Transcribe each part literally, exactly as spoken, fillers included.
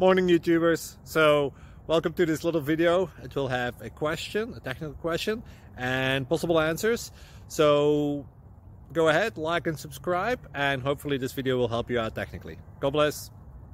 Morning YouTubers. So welcome to this little video. It will have a question, a technical question, and possible answers. So go ahead, like and subscribe, and hopefully this video will help you out technically. God bless.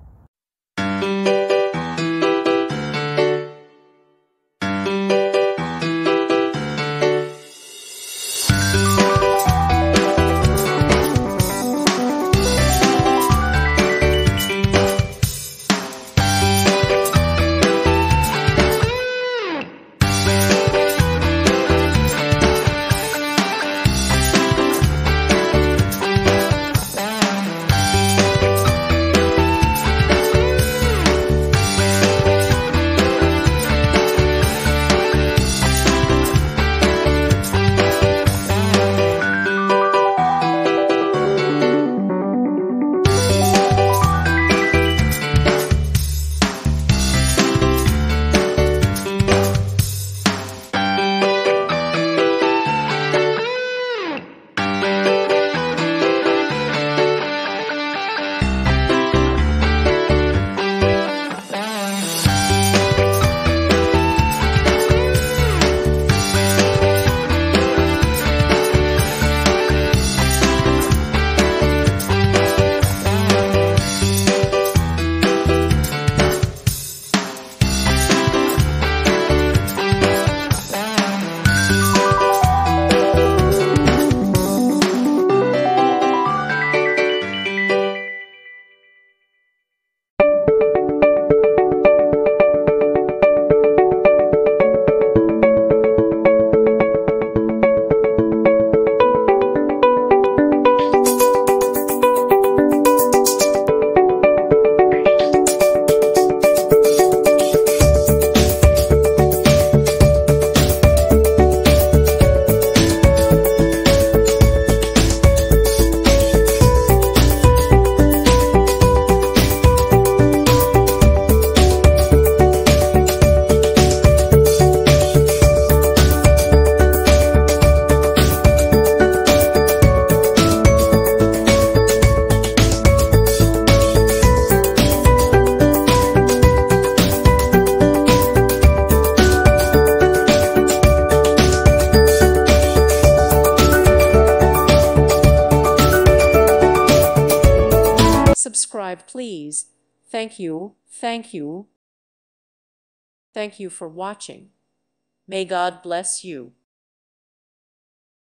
Subscribe, please. Thank you, thank you. Thank you for watching. May God bless you.